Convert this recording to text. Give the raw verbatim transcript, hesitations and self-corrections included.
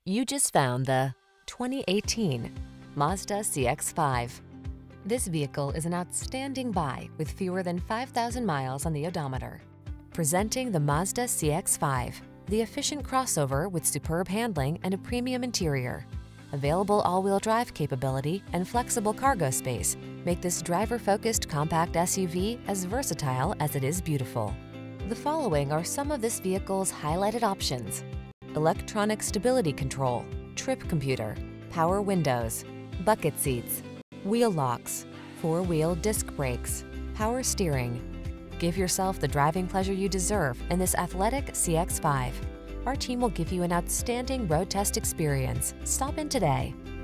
You just found the twenty eighteen Mazda C X five. This vehicle is an outstanding buy with fewer than five thousand miles on the odometer. Presenting the Mazda C X five, the efficient crossover with superb handling and a premium interior. Available all-wheel drive capability and flexible cargo space make this driver-focused compact S U V as versatile as it is beautiful. The following are some of this vehicle's highlighted options: electronic stability control, trip computer, power windows, bucket seats, wheel locks, four-wheel disc brakes, power steering. Give yourself the driving pleasure you deserve in this athletic C X five. Our team will give you an outstanding road test experience. Stop in today.